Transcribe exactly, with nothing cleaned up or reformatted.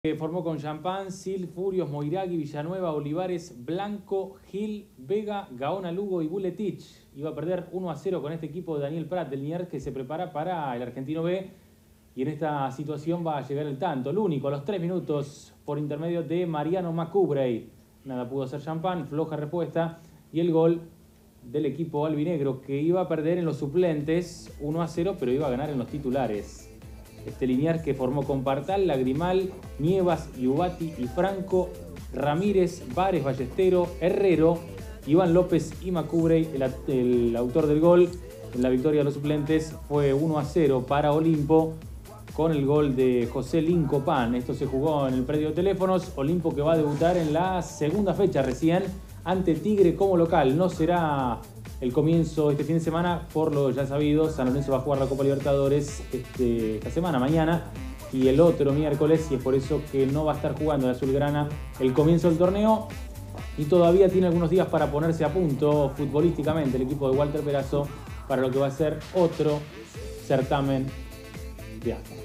Que formó con Champán, Sil, Furios, Moiragui, Villanueva, Olivares, Blanco, Gil, Vega, Gaona, Lugo y Buletich. Iba a perder uno a cero con este equipo de Daniel Prat del Liniers, que se prepara para el Argentino B. Y en esta situación va a llegar el tanto, el único, a los tres minutos, por intermedio de Mariano Macubrey. Nada pudo hacer Champán, floja respuesta. Y el gol del equipo albinegro, que iba a perder en los suplentes uno a cero, pero iba a ganar en los titulares. Este Liniers que formó con Partal, Lagrimal, Nievas, Iubati y Franco, Ramírez, Vares, Ballestero, Herrero, Iván López y Macubrey, el, el autor del gol. En la victoria de los suplentes fue uno a cero para Olimpo, con el gol de José Lincopán. Esto se jugó en el predio de Teléfonos. Olimpo que va a debutar en la segunda fecha recién ante Tigre como local. No será el comienzo este fin de semana, por lo ya sabido. San Lorenzo va a jugar la Copa Libertadores este, esta semana, mañana, y el otro miércoles, y es por eso que no va a estar jugando el azulgrana el comienzo del torneo, y todavía tiene algunos días para ponerse a punto futbolísticamente el equipo de Walter Perazo para lo que va a ser otro certamen de A F A.